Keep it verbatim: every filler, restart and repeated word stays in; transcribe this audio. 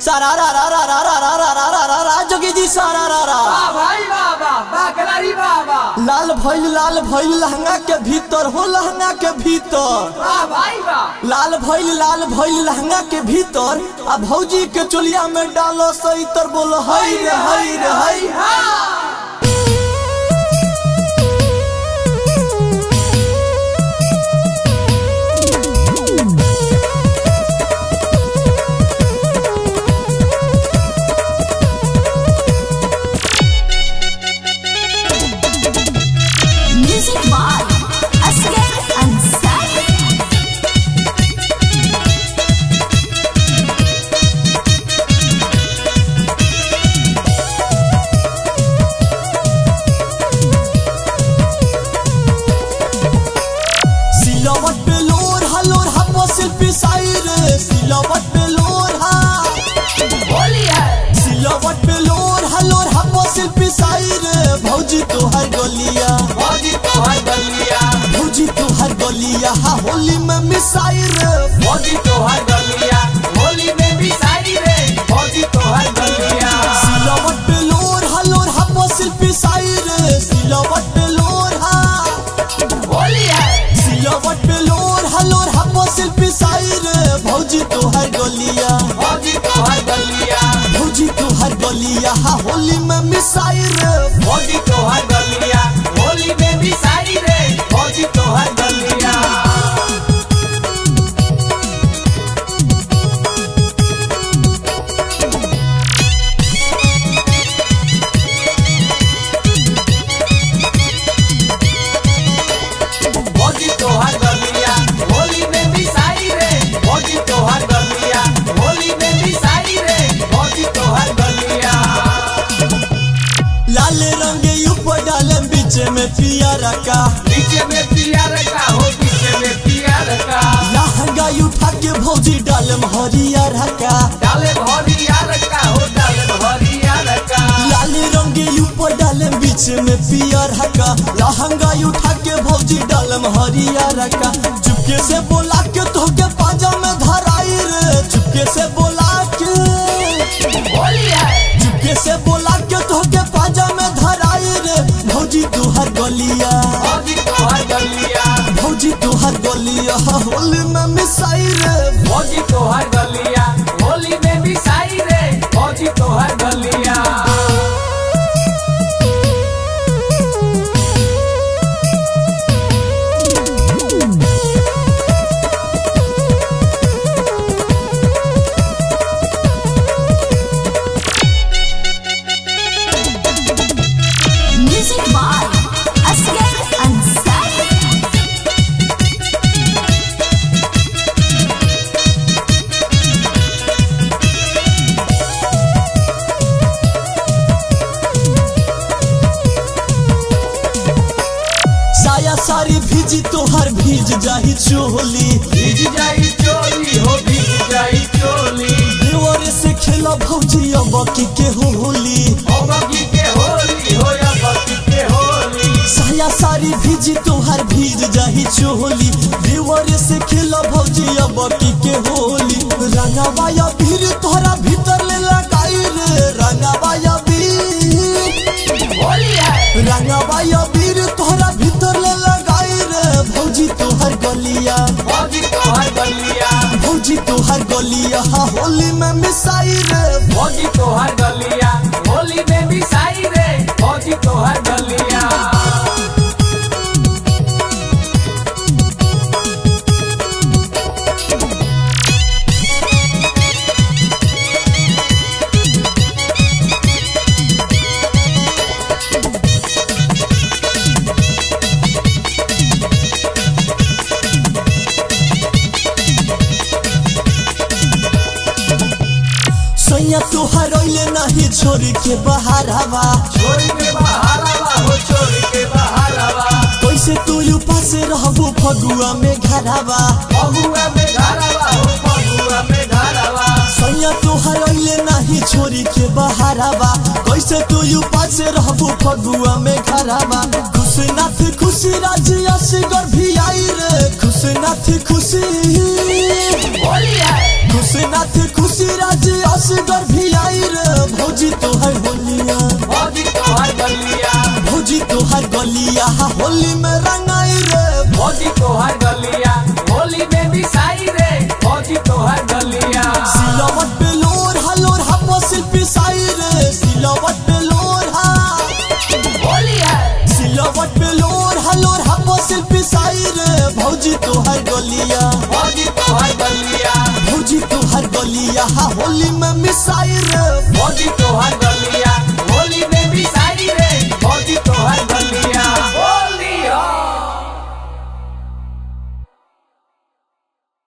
सारा रा रा रा रा रा रा रा रा रा रा जोगी जी सारा रा रा भाई बाबा बाकलारी बाबा लाल भइल लाल भइल लहंगा के भीतर हो लहंगा के भीतर भाई बा लाल भइल लाल भइल लहंगा के भीतर आ भौजी के चोलिया में डालो सही तर बोलो हई रे हई रे हई भौजी तोहर गलिया भौजी तोहर गलिया भौजी तोहर गलिया हा होली में मिसाई रे भौजी तोहर गलिया होली में मिसाई रे भौजी तोहर गलिया सिलवट पे लोर हलोर हा शिल्पी साई रे सिलवट पे लोर हा होली है सिलवट पे लोर हलोर हा शिल्पी साई रे भौजी तोहर गलिया भौजी तोहर गलिया भौजी तोहर गलिया हा होली में मिसाई रे भौजी तोहर गलिया होली में मिसाई रे भौजी तोहर गलिया भौजी तोहर गलिया होली में मिसाई रे भौजी तोहर गलिया होली में मिसाई रे भौजी तोहर गलिया लाल रंग ऊपर डाले बीच में पियारा का बीच में पियर का हो बीच में पियर का लहंगा उठा के भौजी डालम हरियर का डाले भरियर का हो डाले भरियर का लाल रंग ऊपर डाले बीच में पियर का लहंगा उठा के भौजी डालम हरियर का चुपके से बोला के तो के पाजा में धराई रे चुपके से बोला के होली है चुपके से बोला के तो के पाजा में धराई रे भौजी तोहर गलिया भौजी तोहर गलिया भौजी तोहर गलिया होली में मिसाई रे भौजी तोहर गलिया होली में मिसाई रे भौजी तोहर गलिया साया सारी भीजी तोहर भीज जाही चोली भीज जाई चोली हो भीज जाई चोली देवर से खेला भौजी अब की के होली अबकी के होली हो या बकी के होली साया सारी भीजी तोहर भीज जाही चोली देवर से खेला भौजी अब की के होली रंगाबाया भीर तोहरा भीतर ले लगाई रे रंगाबाया भीर होली है रंगाबाया भीर तोहरा भीतर ले लगाई रे भौजी तोहर गलिया भौजी तोहर गलिया भौजी तोहर गलिया होली में मिसाई रे भौजी तोहर गलिया होली में मिसाई रे भौजी तोहर गलिया सैया तोहर ओइले नहीं छोड़ के बाहर हवा छोड़ के बाहर आवा हो छोड़ के बाहर आवा कैसे तू पास रहबो फगुआ में घरवा फगुआ में घर आवा हो फगुआ में घर आवा सैया तोहर ओइले नहीं छोड़ के बाहर हवा कैसे तू पास रहबो फगुआ में घरवा खुशनाथ खुशी राजी असगर भी आई रे खुशनाथ खुशी होली है खुश सोमनाथ खुशी राज असगर भी आई रे भौजी तोहर होलिया भौजी तोहर गलिया भौजी तोहर गलिया होली में रंगाई रे भौजी तोहर गलिया होली में मिसाई रे भौजी तोहर गलिया सिलवट पे लोर हलोर हम शिल्पी साई रे सिलवट पे लोर हा होली है सिलवट पे लोर हलोर हम शिल्पी साई रे भौजी तोहर गलिया भौजी तोहर गलिया भौजी तोहर गलिया होली में मिसाई